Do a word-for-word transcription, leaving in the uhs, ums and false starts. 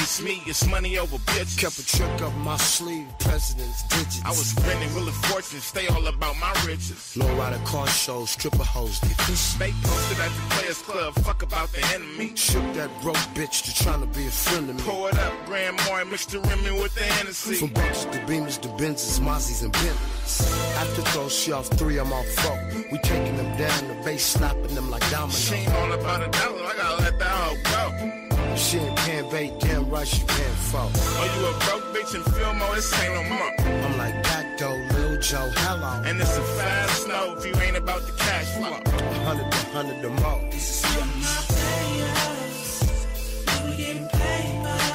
It's me, it's money over bitches. Kept a trick up my sleeve, president's digits. I was spending really fortune, stay all about my riches. Low rider car shows, stripper hoes, get fish. Stay posted at the Players Club, fuck about the enemy. Shook that broke bitch to trying to be a friend of me. Pour it up, Grand Moy, mixed the Remy with the Hennessy. From Bucks to Beamers to Benzes, Mozzies and Bentleys. After she off three, I'm off four. We taking them down, the bass slapping them like dominoes. She ain't all about a dollar, I gotta let that hoe go. She ain't paying bait, damn right she paying for. Oh, you a broke bitch and feel more, this ain't no more. I'm like that though, Lil Joe, hello. And it's a fast snow if you ain't about the cash flow. A hundred, a hundred the more. This is what my players, we getting paid by